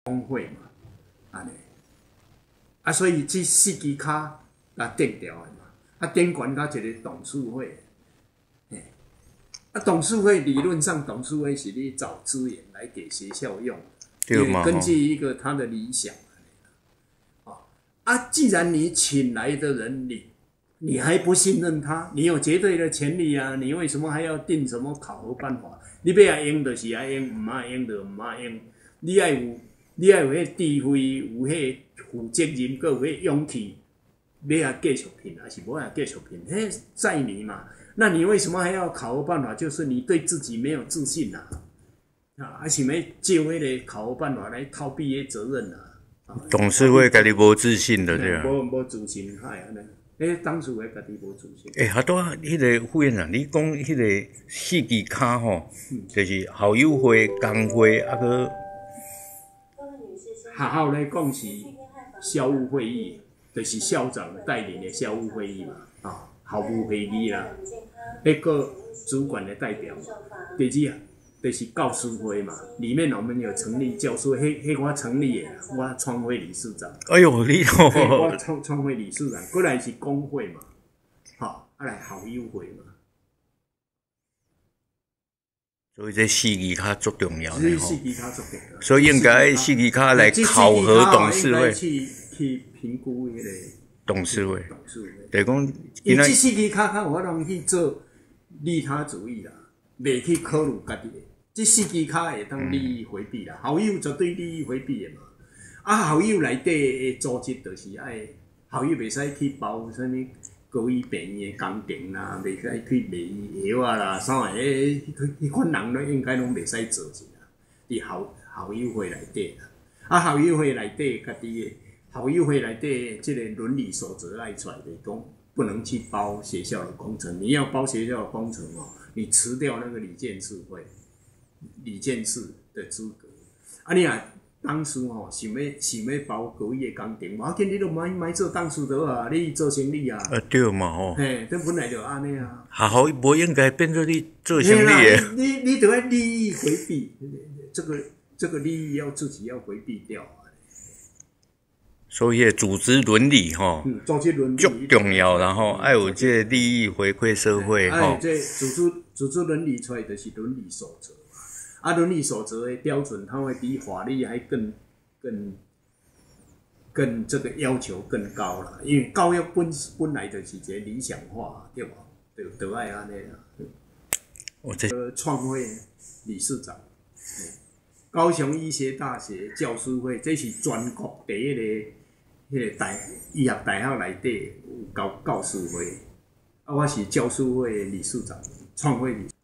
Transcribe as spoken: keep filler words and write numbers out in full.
工会嘛，安尼。啊，所以这四支卡啊定掉的嘛，啊顶悬到一个董事会，嘿，啊董事会理论上董事会是你找资源来给学校用， 对嘛？ 根据一个他的理想，啊啊，既然你请来的人你。你还不信任他？你有绝对的权利啊！你为什么还要定什么考核办法？你要爱用就是爱用，唔爱用就唔爱用。你爱有，你爱有迄智慧，有迄负责任，佮有迄勇气，要啊继续拼，还是无啊继续拼？迄在你嘛。那你为什么还要考核办法？就是你对自己没有自信啊！啊，还是要借迄个考核办法来逃避迄责任啊！ 董事会家己无自信的对啊， 无无自信，嗨安尼。诶，当初诶，家己无自信。 诶，好多迄个副院长，你讲迄个四支卡吼，嗯、就是校友会、工会，啊个学校来讲是校务会议，就是校长带领的校务会议嘛，啊，校务会议啦，迄个主管的代表嘛，第二啊，就是教师会嘛，里面我们有成立教师会，迄迄我成立的，我创会理事长。 哎呦，你哦， 我创创会理事长，过来是工会嘛，好，啊来校友会嘛。 所以这四支卡足重要的吼，四支卡足重要。 所以应该四支卡来考核董事会， 去去评估迄个董事会。 董事会， 就是讲， 因为这四支卡卡有法通去做利他主义啦，袂去考虑家己的。这四支卡会当利益回避啦，校友绝对利益回避的嘛。啊，校友内底的组织就是爱，校友袂使去包啥物高医病院的工程啦，袂使去卖药啊啦，啥个迄迄款人咧，应该拢袂使做起啦。伫校校友会内底啦，啊，校友会内底家己的校友会内底即个伦理守则爱出来的讲，不能去包学校的工程。你要包学校的工程哦，你辞掉那个理监事会。理监事的资格，啊你啊，当初吼、喔、想要想要包高医的工程，无要紧，你都莫莫做当事就好啊，你做生意啊。 啊对嘛吼， 嘿，这本来就安尼啊。 学校无应该变做你做生意的。 你你得要利益回避，这个这个利益要自己要回避掉。 所以组织伦理吼， 嗯，组织伦理足重要，然后爱有这利益回馈社会吼。 哎，这组织组织伦理出来就是伦理守则。啊，伦理守则的标准，它会比法律还更、更、更这个要求更高了。因为教育本本来就是一个理想化，对吧？就就爱安尼啦。 我这呃，创会理事长，高雄医学大学教师会，这是全国第一个迄个大医学大学内底有教教师会。啊，我是教师会理事长，创会理。